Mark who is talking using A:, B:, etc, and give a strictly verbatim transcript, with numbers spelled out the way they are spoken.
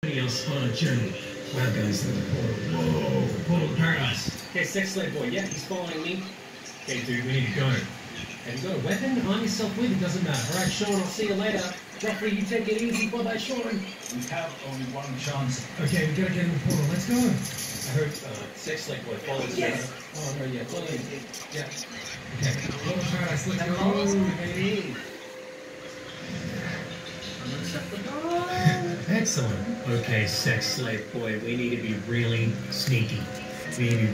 A: else on a journey. Wow, guys, to the portal. Whoa, portal to paradise.
B: Okay, sex slave boy. Yeah, he's following me.
A: Okay, dude, we need to go.
B: Have you got a weapon? Arm yourself with. It doesn't matter. All right, Sean. I'll see you later. Jeffrey, you take it easy. Bye, bye, Sean.
C: We have only one chance.
A: Okay, we gotta get in the portal. Let's go.
B: I heard uh, sex slave boy. Follow us.
D: Yes.
B: Oh no, yeah, follow me. Yeah.
A: Okay, portal to paradise. Let's
B: Hello,
A: go.
B: baby.
A: Excellent. Okay, sex slave boy, we need to be really sneaky. We need to be